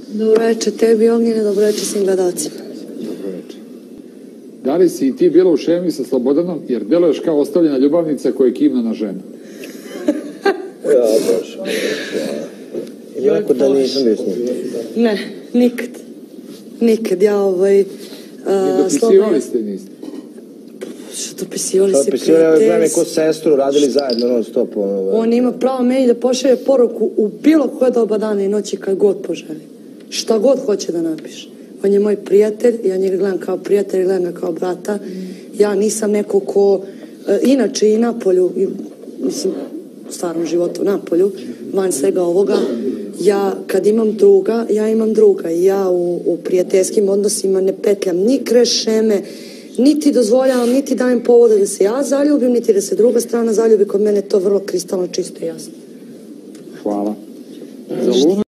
Dobro večer tebi, Ognjene, dobro večer svim gledalcima. Dobro večer. Da li si i ti bila u šemi sa Slobodanom, jer deluješ kao ostavljena ljubavnica koja je kivna na ženu? Ja, baš. Jako da nisam mislim. Ne, nikad. Nikad, ja I dopisivali ste niste? Što dopisivali se prijateljski? Dopisivali, ja gledam ko sestru, radili zajedno non stop. On ima pravo meni da pošalje poruku u bilo koje doba dana i noći kad god poželi. Šta god hoće da napiše. On je moj prijatelj, ja njega gledam kao prijatelj, gledam ga kao brata. Ja nisam neko ko, inače i napolju, mislim, u starom životu napolju, van svega ovoga, ja kad imam druga, ja imam druga i ja u prijateljskim odnosima ne petljam ni kreš šeme, niti dozvoljavam, niti dajem povoda da se ja zaljubim, niti da se druga strana zaljubi. Kod mene to vrlo kristalno čisto i jasno. Hvala. Za Lunu